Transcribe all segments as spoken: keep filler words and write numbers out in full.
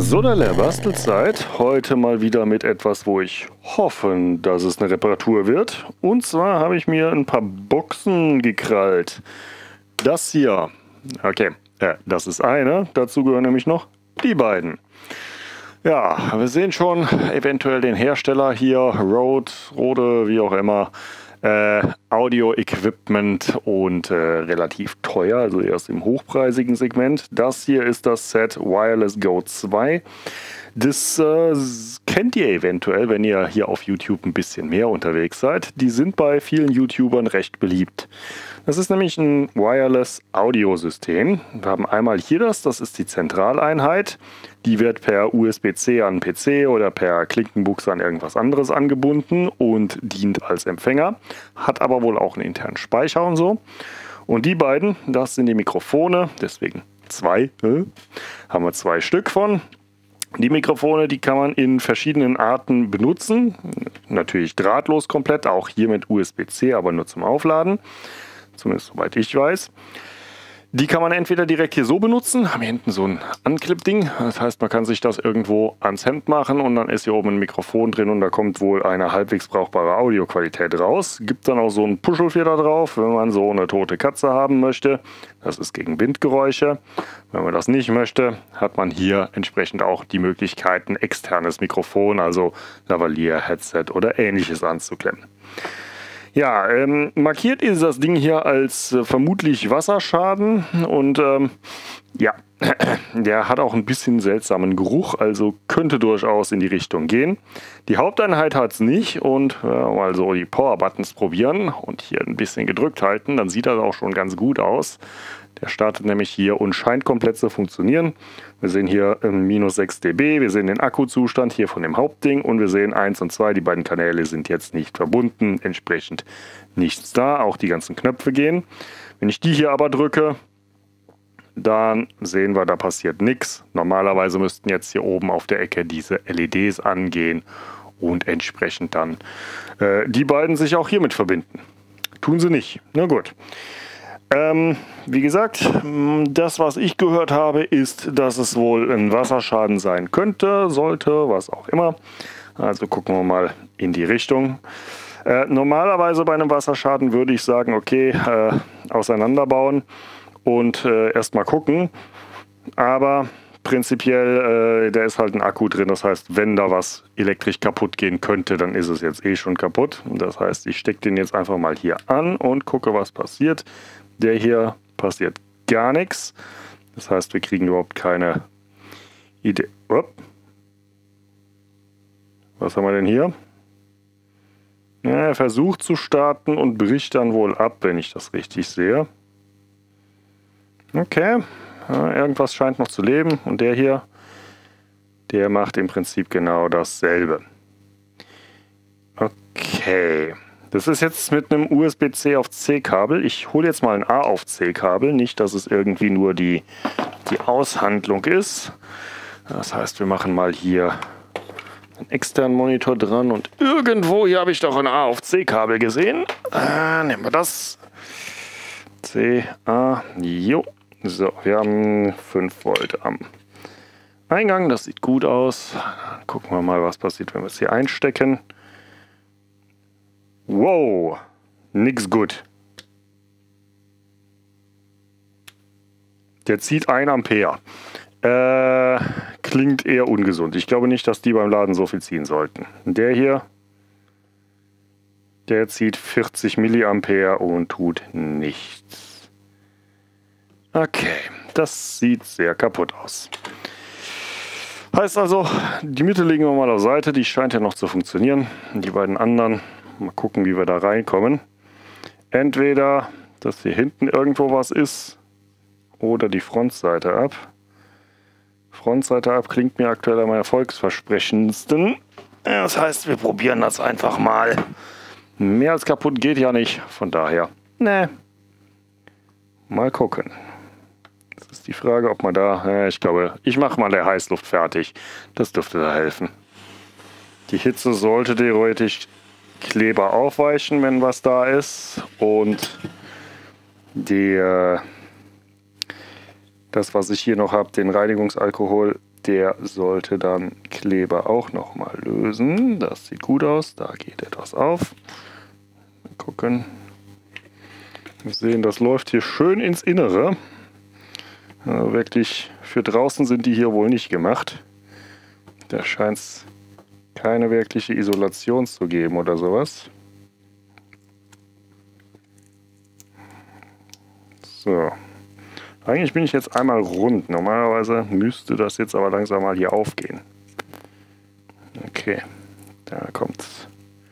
So, der Bastelzeit. Heute mal wieder mit etwas, wo ich hoffe, dass es eine Reparatur wird. Und zwar habe ich mir ein paar Boxen gekrallt. Das hier. Okay, äh, das ist eine. Dazu gehören nämlich noch die beiden. Ja, wir sehen schon eventuell den Hersteller hier. Rode, Rode, wie auch immer. Äh, Audio-Equipment und äh, relativ teuer, also erst im hochpreisigen Segment. Das hier ist das Set Wireless Go zwei. Das äh, kennt ihr eventuell, wenn ihr hier auf YouTube ein bisschen mehr unterwegs seid. Die sind bei vielen YouTubern recht beliebt. Das ist nämlich ein Wireless-Audio-System. Wir haben einmal hier das, das ist die Zentraleinheit. Die wird per U S B C an P C oder per Klinkenbuchse an irgendwas anderes angebunden und dient als Empfänger. Hat aber wohl auch einen internen Speicher und so. Und die beiden, das sind die Mikrofone, deswegen zwei, äh, haben wir zwei Stück von. Die Mikrofone, die kann man in verschiedenen Arten benutzen. Natürlich drahtlos komplett, auch hier mit U S B C, aber nur zum Aufladen. Zumindest soweit ich weiß. Die kann man entweder direkt hier so benutzen, haben hier hinten so ein Anklipp-Ding. Das heißt, man kann sich das irgendwo ans Hemd machen und dann ist hier oben ein Mikrofon drin und da kommt wohl eine halbwegs brauchbare Audioqualität raus. Gibt dann auch so einen Puschelfeder drauf, wenn man so eine tote Katze haben möchte. Das ist gegen Windgeräusche. Wenn man das nicht möchte, hat man hier entsprechend auch die Möglichkeit, ein externes Mikrofon, also Lavalier, Headset oder ähnliches anzuklemmen. Ja, ähm, markiert ist das Ding hier als äh, vermutlich Wasserschaden und ähm, ja, der hat auch ein bisschen seltsamen Geruch, also könnte durchaus in die Richtung gehen. Die Haupteinheit hat es nicht und äh, mal so die Power-Buttons probieren und hier ein bisschen gedrückt halten, dann sieht das auch schon ganz gut aus. Der startet nämlich hier und scheint komplett zu funktionieren. Wir sehen hier ähm, minus sechs dB, wir sehen den Akkuzustand hier von dem Hauptding und wir sehen eins und zwei, die beiden Kanäle sind jetzt nicht verbunden, entsprechend nichts da, auch die ganzen Knöpfe gehen. Wenn ich die hier aber drücke, dann sehen wir, da passiert nichts. Normalerweise müssten jetzt hier oben auf der Ecke diese L E Ds angehen und entsprechend dann äh, die beiden sich auch hiermit verbinden. Tun sie nicht. Na gut. Ähm, wie gesagt, das, was ich gehört habe, ist, dass es wohl ein Wasserschaden sein könnte, sollte, was auch immer. Also gucken wir mal in die Richtung. Äh, normalerweise bei einem Wasserschaden würde ich sagen, okay, äh, auseinanderbauen und äh, erstmal gucken. Aber prinzipiell, äh, da ist halt ein Akku drin. Das heißt, wenn da was elektrisch kaputt gehen könnte, dann ist es jetzt eh schon kaputt. Das heißt, ich stecke den jetzt einfach mal hier an und gucke, was passiert. Der hier passiert gar nichts. Das heißt, wir kriegen überhaupt keine Idee. Upp. Was haben wir denn hier? Ja, er versucht zu starten und bricht dann wohl ab, wenn ich das richtig sehe. Okay. Ja, irgendwas scheint noch zu leben. Und der hier, der macht im Prinzip genau dasselbe. Okay. Das ist jetzt mit einem U S B C auf C Kabel. Ich hole jetzt mal ein A auf C Kabel. Nicht, dass es irgendwie nur die, die Aushandlung ist. Das heißt, wir machen mal hier einen externen Monitor dran. Und irgendwo hier habe ich doch ein A auf C Kabel gesehen. Äh, nehmen wir das. C, A, jo. So, wir haben fünf Volt am Eingang. Das sieht gut aus. Dann gucken wir mal, was passiert, wenn wir es hier einstecken. Wow, nix gut. Der zieht ein Ampere. Äh, klingt eher ungesund. Ich glaube nicht, dass die beim Laden so viel ziehen sollten. Der hier, der zieht vierzig Milliampere und tut nichts. Okay, das sieht sehr kaputt aus. Heißt also, die Mitte legen wir mal auf Seite. Die scheint ja noch zu funktionieren. Die beiden anderen, mal gucken, wie wir da reinkommen. Entweder, dass hier hinten irgendwo was ist oder die Frontseite ab. Frontseite ab klingt mir aktuell am erfolgsversprechendsten. Das heißt, wir probieren das einfach mal. Mehr als kaputt geht ja nicht. Von daher, ne. Mal gucken. Das ist die Frage, ob man da... Ja, ich glaube, ich mache mal der Heißluft fertig. Das dürfte da helfen. Die Hitze sollte theoretisch Kleber aufweichen, wenn was da ist. Und die, äh, das, was ich hier noch habe, den Reinigungsalkohol, Der sollte dann Kleber auch nochmal lösen. Das sieht gut aus. Da geht etwas auf. Mal gucken. Wir sehen, das läuft hier schön ins Innere. Also wirklich, für draußen sind die hier wohl nicht gemacht. Da scheint es keine wirkliche Isolation zu geben oder sowas. So. Eigentlich bin ich jetzt einmal rund. Normalerweise müsste das jetzt aber langsam mal hier aufgehen. Okay, da kommt's.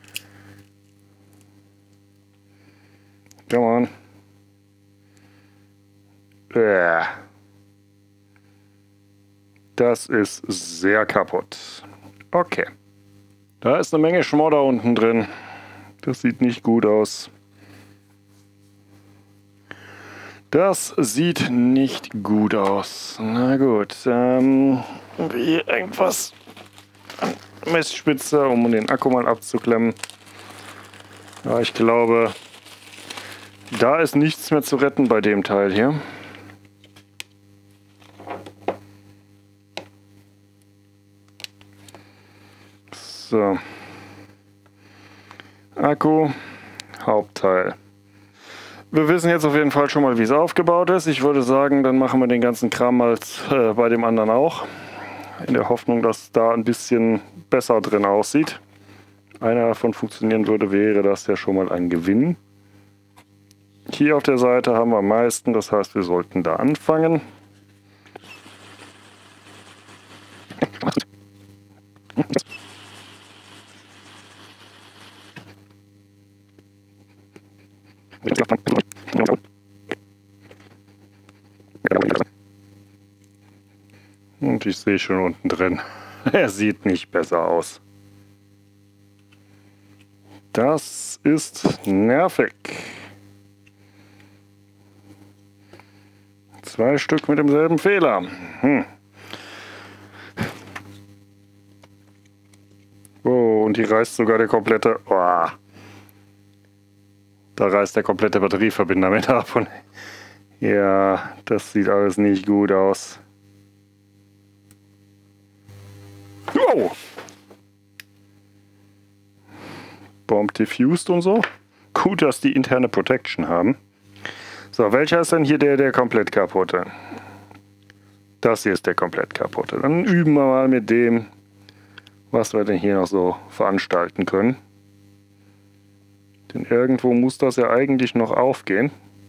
Come on. Äh. Das ist sehr kaputt. Okay. Da ist eine Menge Schmodder unten drin. Das sieht nicht gut aus. Das sieht nicht gut aus. Na gut. Ähm, hier irgendwas an Messspitze, um den Akku mal abzuklemmen. Ja, ich glaube, da ist nichts mehr zu retten bei dem Teil hier. So. Akku, Hauptteil. Wir wissen jetzt auf jeden Fall schon mal, wie es aufgebaut ist. Ich würde sagen, dann machen wir den ganzen Kram mal äh, bei dem anderen auch. In der Hoffnung, dass da ein bisschen besser drin aussieht. Einer davon funktionieren würde, wäre das ja schon mal ein Gewinn. Hier auf der Seite haben wir am meisten, das heißt, wir sollten da anfangen. Und ich sehe schon unten drin, er sieht nicht besser aus. Das ist nervig. Zwei Stück mit demselben Fehler. Hm. Oh, und die reißt sogar der komplette... Oh. Da reißt der komplette Batterieverbinder mit ab. Und ja, das sieht alles nicht gut aus. Oh! Bomb diffused und so. Gut, dass die interne Protection haben. So, welcher ist denn hier der, der komplett kaputte? Das hier ist der komplett kaputte. Dann üben wir mal mit dem, was wir denn hier noch so veranstalten können. Denn irgendwo muss das ja eigentlich noch aufgehen.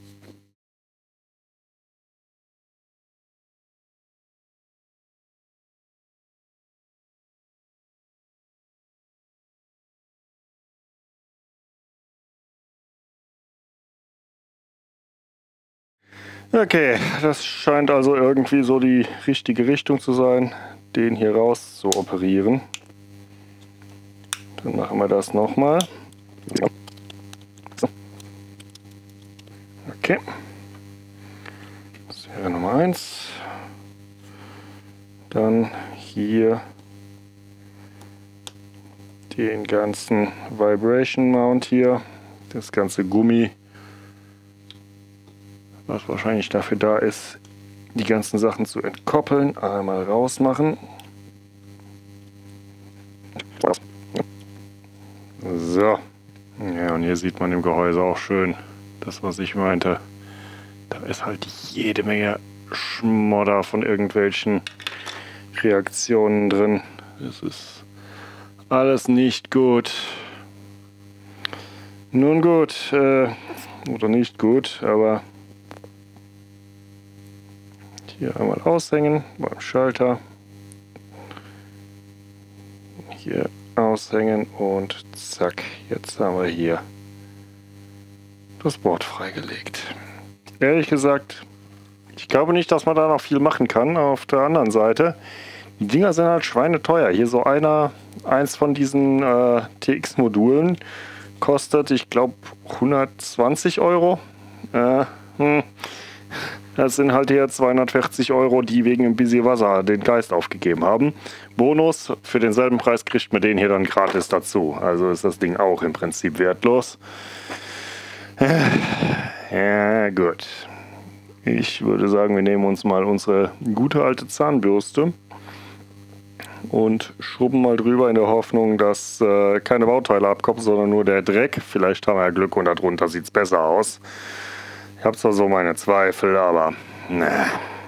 Okay, das scheint also irgendwie so die richtige Richtung zu sein, den hier raus zu operieren. Dann machen wir das nochmal. So. Okay. Das wäre Nummer eins. Dann hier den ganzen Vibration Mount hier, das ganze Gummi, was wahrscheinlich dafür da ist, die ganzen Sachen zu entkoppeln. Einmal rausmachen. So. Ja, und hier sieht man im Gehäuse auch schön das, was ich meinte. Da ist halt jede Menge Schmodder von irgendwelchen Reaktionen drin. Das ist alles nicht gut. Nun gut, äh, oder nicht gut, aber hier einmal aushängen beim Schalter. Hier aushängen und zack, jetzt haben wir hier das Board freigelegt. Ehrlich gesagt, ich glaube nicht, dass man da noch viel machen kann. Auf der anderen Seite, die Dinger sind halt schweineteuer. Hier so einer, eins von diesen äh, T X-Modulen kostet, ich glaube, hundertzwanzig Euro. Äh, hm. Das sind halt hier zweihundertvierzig Euro, die wegen ein bisschen Wasser den Geist aufgegeben haben. Bonus, für denselben Preis kriegt man den hier dann gratis dazu. Also ist das Ding auch im Prinzip wertlos. Ja, gut. Ich würde sagen, wir nehmen uns mal unsere gute alte Zahnbürste und schrubben mal drüber in der Hoffnung, dass äh, keine Bauteile abkommen, sondern nur der Dreck. Vielleicht haben wir ja Glück und darunter sieht es besser aus. Ich habe zwar so meine Zweifel, aber ne.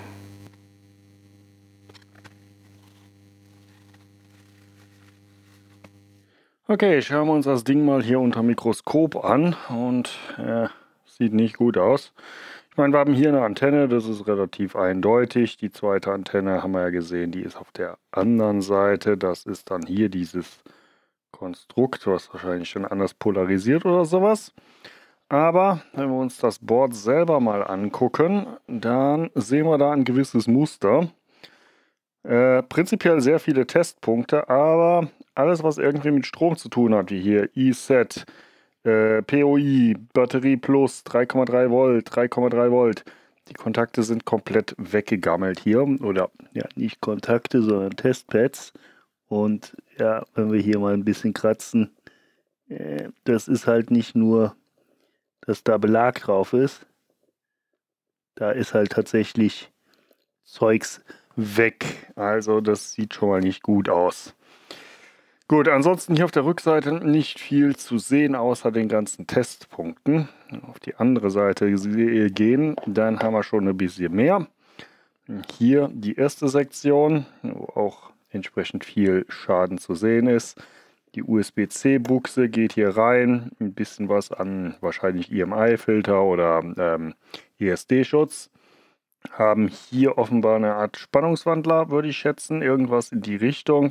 Okay, schauen wir uns das Ding mal hier unter Mikroskop an und äh, sieht nicht gut aus. Ich meine, wir haben hier eine Antenne, das ist relativ eindeutig. Die zweite Antenne haben wir ja gesehen, die ist auf der anderen Seite. Das ist dann hier dieses Konstrukt, was wahrscheinlich schon anders polarisiert oder sowas. Aber wenn wir uns das Board selber mal angucken, dann sehen wir da ein gewisses Muster. Äh, prinzipiell sehr viele Testpunkte, aber alles, was irgendwie mit Strom zu tun hat, wie hier E-Set, äh, P O I, Batterie Plus, drei Komma drei Volt, drei Komma drei Volt, die Kontakte sind komplett weggegammelt hier. Oder ja, nicht Kontakte, sondern Testpads. Und ja, wenn wir hier mal ein bisschen kratzen, äh, das ist halt nicht nur, dass da Belag drauf ist. Da ist halt tatsächlich Zeugs weg. Also das sieht schon mal nicht gut aus. Gut, ansonsten hier auf der Rückseite nicht viel zu sehen, außer den ganzen Testpunkten. Auf die andere Seite gehen, dann haben wir schon ein bisschen mehr. Hier die erste Sektion, wo auch entsprechend viel Schaden zu sehen ist. Die U S B C-Buchse geht hier rein, ein bisschen was an wahrscheinlich I M I-Filter oder ähm, E S D-Schutz. Haben hier offenbar eine Art Spannungswandler, würde ich schätzen, irgendwas in die Richtung.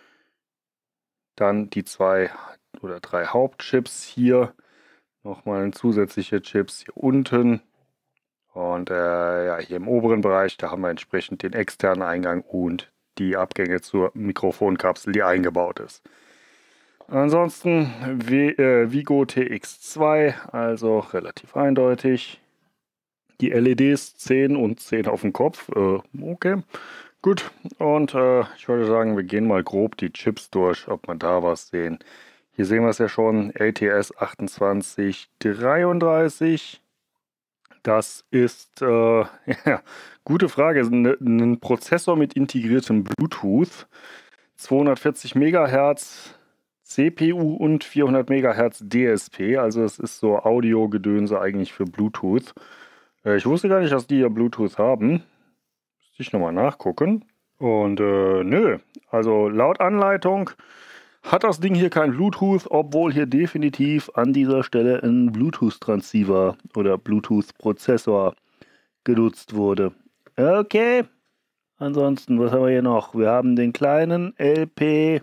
Dann die zwei oder drei Hauptchips hier, nochmal ein zusätzlicher Chips hier unten. Und äh, ja, hier im oberen Bereich, da haben wir entsprechend den externen Eingang und die Abgänge zur Mikrofonkapsel, die eingebaut ist. Ansonsten v äh, Vigo T X zwei, also relativ eindeutig. Die L E Ds zehn und zehn auf dem Kopf, äh, okay, gut. Und äh, ich würde sagen, wir gehen mal grob die Chips durch, ob wir da was sehen. Hier sehen wir es ja schon, L T S achtundzwanzig dreiunddreißig. Das ist, äh, ja, gute Frage, ein Prozessor mit integriertem Bluetooth, zweihundertvierzig Megahertz C P U und vierhundert Megahertz D S P, also es ist so Audio-Gedönse eigentlich für Bluetooth. Äh, ich wusste gar nicht, dass die hier Bluetooth haben. Müsste ich nochmal nachgucken. Und äh, nö, also laut Anleitung hat das Ding hier kein Bluetooth, obwohl hier definitiv an dieser Stelle ein Bluetooth-Transceiver oder Bluetooth-Prozessor genutzt wurde. Okay, ansonsten, was haben wir hier noch? Wir haben den kleinen L P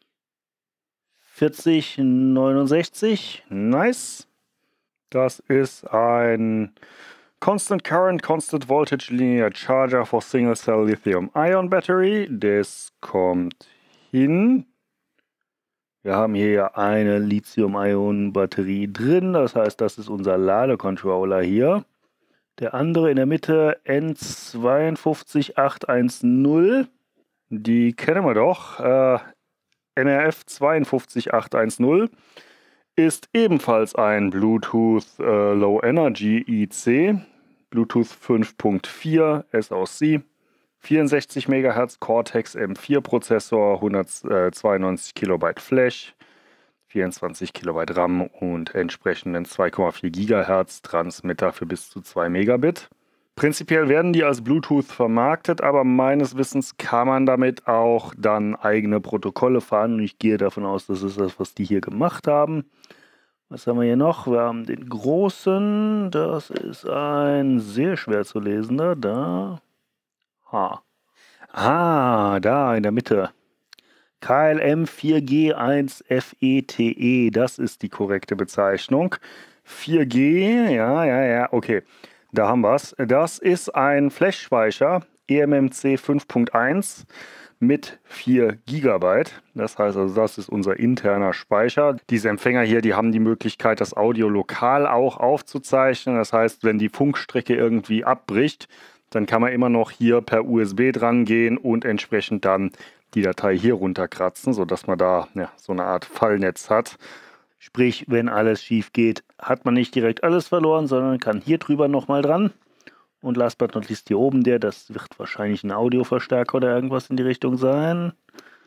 vierzig neunundsechzig, nice. Das ist ein Constant Current, Constant Voltage Linear Charger for Single Cell Lithium Ion Battery. Das kommt hin. Wir haben hier eine Lithium-Ionen-Batterie drin, das heißt, das ist unser Ladecontroller hier. Der andere in der Mitte N zwei fünf acht eins null, die kennen wir doch. Äh, N R F zwei fünf acht eins null ist ebenfalls ein Bluetooth äh, Low Energy I C, Bluetooth fünf Punkt vier S O C. vierundsechzig Megahertz Cortex M vier Prozessor, hundertzweiundneunzig Kilobyte Flash, vierundzwanzig Kilobyte RAM und entsprechenden zwei Komma vier Gigahertz Transmitter für bis zu zwei Megabit. Prinzipiell werden die als Bluetooth vermarktet, aber meines Wissens kann man damit auch dann eigene Protokolle fahren und ich gehe davon aus, das ist das, was die hier gemacht haben. Was haben wir hier noch? Wir haben den großen, das ist ein sehr schwer zu lesender, da... Ah. ah, da in der Mitte. K L M vier G eins F E T E, das ist die korrekte Bezeichnung. vier G, ja, ja, ja, okay. Da haben wir es. Das ist ein Flash-Speicher, E M M C fünf Punkt eins mit vier Gigabyte. Das heißt also, das ist unser interner Speicher. Diese Empfänger hier, die haben die Möglichkeit, das Audio lokal auch aufzuzeichnen. Das heißt, wenn die Funkstrecke irgendwie abbricht, dann kann man immer noch hier per U S B dran gehen und entsprechend dann die Datei hier runterkratzen, sodass man da ja, so eine Art Fallnetz hat. Sprich, wenn alles schief geht, hat man nicht direkt alles verloren, sondern kann hier drüber nochmal dran. Und last but not least hier oben der, das wird wahrscheinlich ein Audioverstärker oder irgendwas in die Richtung sein.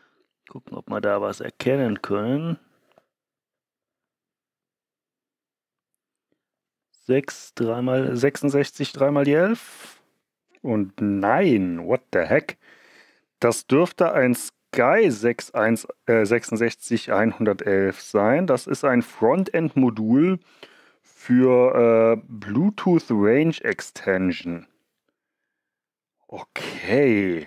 Gucken, ob wir da was erkennen können. sechs, dreimal, sechsundsechzig, dreimal die elf. Und nein, what the heck? Das dürfte ein Sky sechsundsechzig hundertelf sein. Das ist ein Frontend-Modul für äh, Bluetooth Range Extension. Okay.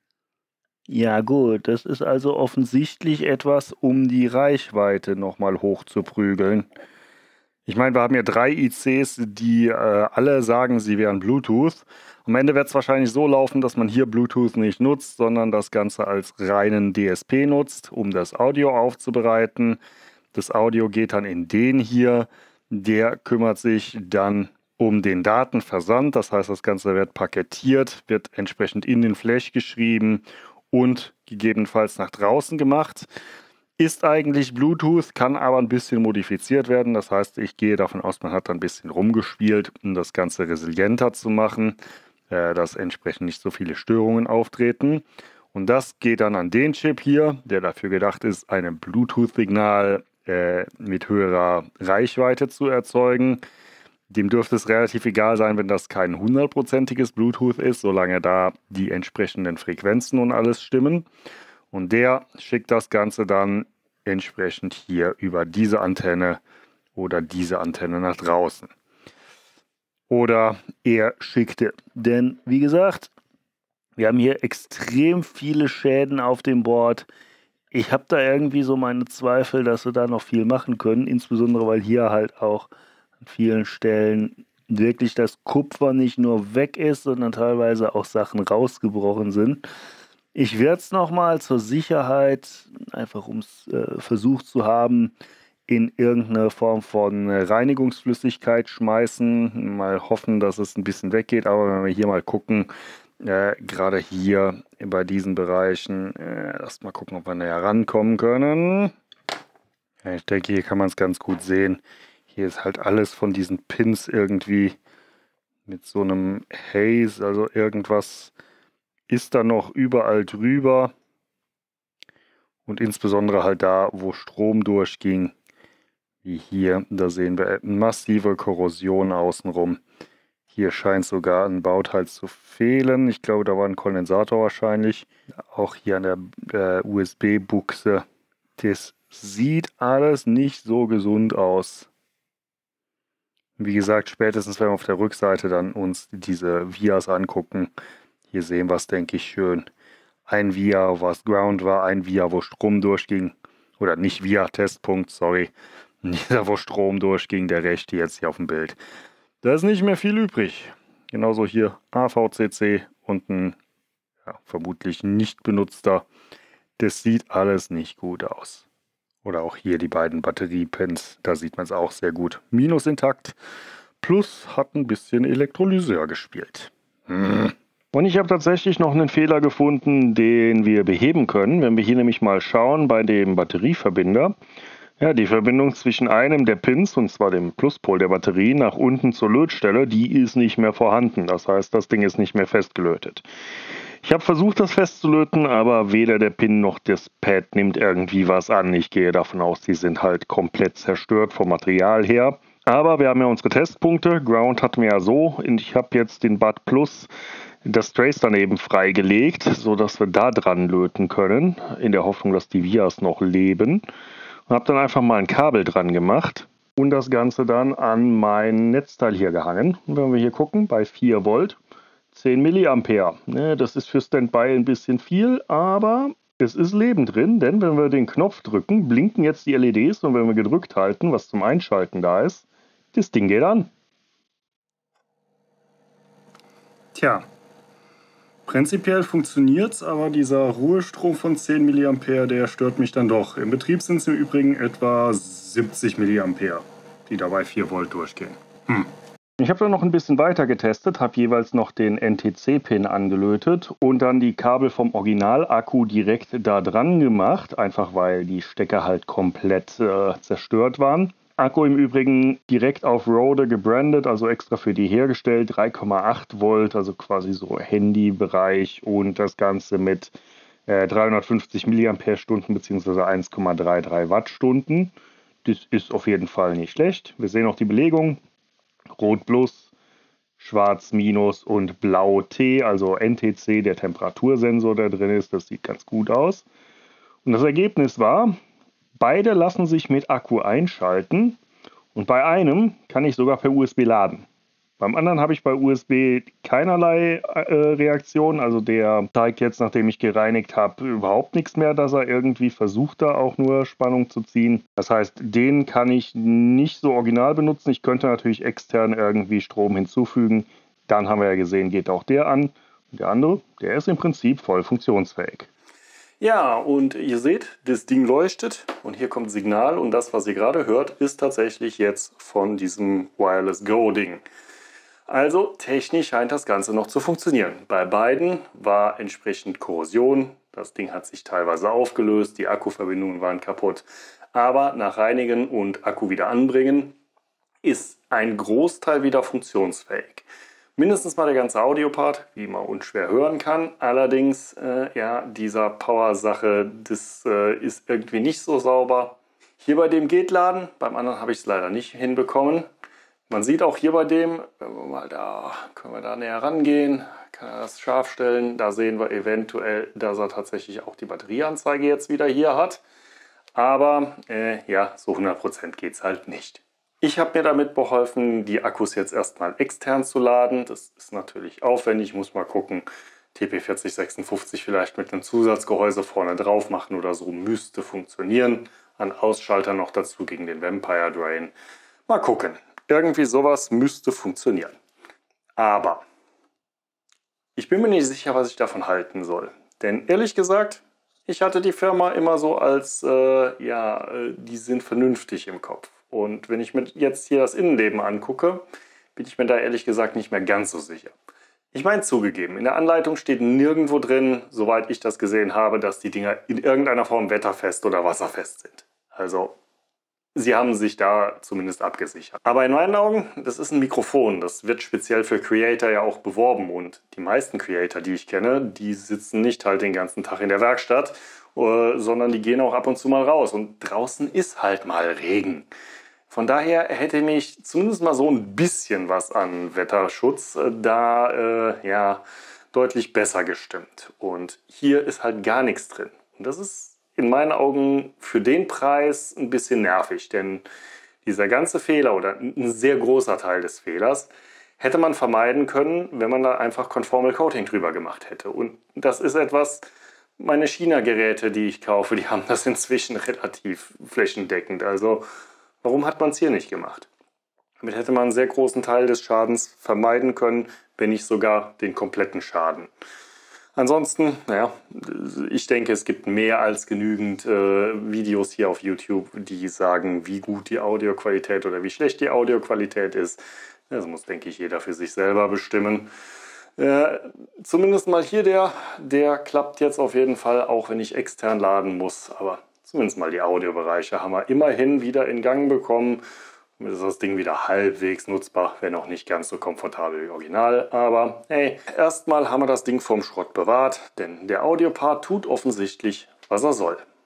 Ja gut, das ist also offensichtlich etwas, um die Reichweite nochmal hoch zu prügeln. Ich meine, wir haben ja drei I Cs, die äh, alle sagen, sie wären Bluetooth. Am Ende wird es wahrscheinlich so laufen, dass man hier Bluetooth nicht nutzt, sondern das Ganze als reinen D S P nutzt, um das Audio aufzubereiten. Das Audio geht dann in den hier. Der kümmert sich dann um den Datenversand. Das heißt, das Ganze wird paketiert, wird entsprechend in den Flash geschrieben und gegebenenfalls nach draußen gemacht. Ist eigentlich Bluetooth, kann aber ein bisschen modifiziert werden. Das heißt, ich gehe davon aus, man hat da ein bisschen rumgespielt, um das Ganze resilienter zu machen, äh, dass entsprechend nicht so viele Störungen auftreten. Und das geht dann an den Chip hier, der dafür gedacht ist, ein Bluetooth-Signal äh, mit höherer Reichweite zu erzeugen. Dem dürfte es relativ egal sein, wenn das kein hundertprozentiges Bluetooth ist, solange da die entsprechenden Frequenzen und alles stimmen. Und der schickt das Ganze dann entsprechend hier über diese Antenne oder diese Antenne nach draußen. Oder er schickte. Denn wie gesagt, wir haben hier extrem viele Schäden auf dem Board. Ich habe da irgendwie so meine Zweifel, dass wir da noch viel machen können. Insbesondere, weil hier halt auch an vielen Stellen wirklich das Kupfer nicht nur weg ist, sondern teilweise auch Sachen rausgebrochen sind. Ich werde es nochmal zur Sicherheit, einfach um es äh, versucht zu haben, in irgendeine Form von Reinigungsflüssigkeit schmeißen. Mal hoffen, dass es ein bisschen weggeht. Aber wenn wir hier mal gucken, äh, gerade hier bei diesen Bereichen, äh, lass mal gucken, ob wir näher rankommen können. Ja, ich denke, hier kann man es ganz gut sehen. Hier ist halt alles von diesen Pins irgendwie mit so einem Haze, also irgendwas ist da noch überall drüber. Und insbesondere halt da, wo Strom durchging, wie hier, da sehen wir massive Korrosion außenrum. Hier scheint sogar ein Bauteil zu fehlen. Ich glaube, da war ein Kondensator wahrscheinlich. Auch hier an der äh, U S B-Buchse. Das sieht alles nicht so gesund aus. Wie gesagt, spätestens wenn wir auf der Rückseite dann uns diese Vias angucken, hier sehen wir es, denke ich, schön. Ein Via, was Ground war, ein Via, wo Strom durchging. Oder nicht Via, Testpunkt, sorry. Dieser, wo Strom durchging, der rechte jetzt hier auf dem Bild. Da ist nicht mehr viel übrig. Genauso hier A V C C und ein ja, vermutlich nicht benutzter. Das sieht alles nicht gut aus. Oder auch hier die beiden Batteriepins, da sieht man es auch sehr gut. Minus intakt, plus hat ein bisschen Elektrolyseur gespielt. Hm. Und ich habe tatsächlich noch einen Fehler gefunden, den wir beheben können. Wenn wir hier nämlich mal schauen bei dem Batterieverbinder. Ja, die Verbindung zwischen einem der Pins, und zwar dem Pluspol der Batterie, nach unten zur Lötstelle, die ist nicht mehr vorhanden. Das heißt, das Ding ist nicht mehr festgelötet. Ich habe versucht, das festzulöten, aber weder der Pin noch das Pad nimmt irgendwie was an. Ich gehe davon aus, die sind halt komplett zerstört vom Material her. Aber wir haben ja unsere Testpunkte. Ground hatten wir ja so. Und ich habe jetzt den Bud Plus, das Trace daneben freigelegt, sodass wir da dran löten können, in der Hoffnung, dass die Vias noch leben. Und habe dann einfach mal ein Kabel dran gemacht und das Ganze dann an mein Netzteil hier gehangen. Und wenn wir hier gucken, bei vier Volt, zehn Milliampere. Das ist für Standby ein bisschen viel, aber es ist Leben drin, denn wenn wir den Knopf drücken, blinken jetzt die L E Ds und wenn wir gedrückt halten, was zum Einschalten da ist, das Ding geht an. Tja, prinzipiell funktioniert es, aber dieser Ruhestrom von zehn Milliampere, der stört mich dann doch. Im Betrieb sind es im Übrigen etwa siebzig Milliampere, die dabei vier Volt durchgehen. Hm. Ich habe dann noch ein bisschen weiter getestet, habe jeweils noch den N T C-Pin angelötet und dann die Kabel vom Original-Akku direkt da dran gemacht, einfach weil die Stecker halt komplett äh, zerstört waren. Akku im Übrigen direkt auf Rode gebrandet, also extra für die hergestellt, drei Komma acht Volt, also quasi so Handybereich und das Ganze mit äh, dreihundertfünfzig Milliampere-Stunden bzw. eins Komma dreiunddreißig Wattstunden. Das ist auf jeden Fall nicht schlecht. Wir sehen auch die Belegung. Rot plus, Schwarz minus und Blau T, also N T C, der Temperatursensor, der drin ist. Das sieht ganz gut aus. Und das Ergebnis war, beide lassen sich mit Akku einschalten und bei einem kann ich sogar per U S B laden. Beim anderen habe ich bei U S B keinerlei äh, Reaktion, also der zeigt jetzt, nachdem ich gereinigt habe, überhaupt nichts mehr, dass er irgendwie versucht, da auch nur Spannung zu ziehen. Das heißt, den kann ich nicht so original benutzen. Ich könnte natürlich extern irgendwie Strom hinzufügen. Dann haben wir ja gesehen, geht auch der an. Und der andere, der ist im Prinzip voll funktionsfähig. Ja, und ihr seht, das Ding leuchtet und hier kommt Signal und das, was ihr gerade hört, ist tatsächlich jetzt von diesem Wireless Go Ding. Also technisch scheint das Ganze noch zu funktionieren. Bei beiden war entsprechend Korrosion, das Ding hat sich teilweise aufgelöst, die Akkuverbindungen waren kaputt. Aber nach Reinigen und Akku wieder anbringen ist ein Großteil wieder funktionsfähig. Mindestens mal der ganze Audiopart, wie man unschwer hören kann. Allerdings, äh, ja, dieser Power-Sache, das äh, ist irgendwie nicht so sauber. Hier bei dem geht Laden, beim anderen habe ich es leider nicht hinbekommen. Man sieht auch hier bei dem, wenn wir mal da, können wir da näher rangehen, kann er das scharf stellen. Da sehen wir eventuell, dass er tatsächlich auch die Batterieanzeige jetzt wieder hier hat. Aber äh, ja, so hundert Prozent geht es halt nicht. Ich habe mir damit beholfen, die Akkus jetzt erstmal extern zu laden. Das ist natürlich aufwendig, muss mal gucken. T P vierzig sechsundfünfzig vielleicht mit einem Zusatzgehäuse vorne drauf machen oder so, müsste funktionieren. Ein Ausschalter noch dazu gegen den Vampire Drain. Mal gucken. Irgendwie sowas müsste funktionieren. Aber ich bin mir nicht sicher, was ich davon halten soll. Denn ehrlich gesagt, ich hatte die Firma immer so als, äh, ja, äh, die sind vernünftig im Kopf. Und wenn ich mir jetzt hier das Innenleben angucke, bin ich mir da ehrlich gesagt nicht mehr ganz so sicher. Ich meine, zugegeben, in der Anleitung steht nirgendwo drin, soweit ich das gesehen habe, dass die Dinger in irgendeiner Form wetterfest oder wasserfest sind. Also sie haben sich da zumindest abgesichert. Aber in meinen Augen, das ist ein Mikrofon. Das wird speziell für Creator ja auch beworben. Und die meisten Creator, die ich kenne, die sitzen nicht halt den ganzen Tag in der Werkstatt, äh, sondern die gehen auch ab und zu mal raus. Und draußen ist halt mal Regen. Von daher hätte mich zumindest mal so ein bisschen was an Wetterschutz äh, da äh, ja, deutlich besser gestimmt. Und hier ist halt gar nichts drin. Und das ist in meinen Augen für den Preis ein bisschen nervig, denn dieser ganze Fehler oder ein sehr großer Teil des Fehlers hätte man vermeiden können, wenn man da einfach Conformal Coating drüber gemacht hätte. Und das ist etwas, meine China-Geräte, die ich kaufe, die haben das inzwischen relativ flächendeckend. Also warum hat man es hier nicht gemacht? Damit hätte man einen sehr großen Teil des Schadens vermeiden können, wenn nicht sogar den kompletten Schaden. Ansonsten, naja, ich denke, es gibt mehr als genügend äh, Videos hier auf YouTube, die sagen, wie gut die Audioqualität oder wie schlecht die Audioqualität ist. Das muss, denke ich, jeder für sich selber bestimmen. Äh, zumindest mal hier der, der klappt jetzt auf jeden Fall, auch wenn ich extern laden muss. Aber zumindest mal die Audiobereiche haben wir immerhin wieder in Gang bekommen. Damit ist das Ding wieder halbwegs nutzbar, wenn auch nicht ganz so komfortabel wie original. Aber hey, erstmal haben wir das Ding vom Schrott bewahrt, denn der Audiopart tut offensichtlich, was er soll.